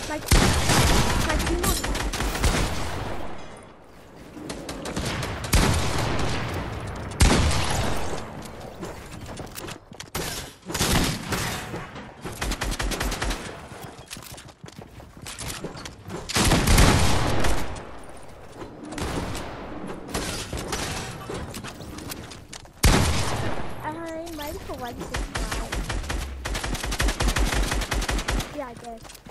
Like you know. I'm ready for 165. Yeah, I did.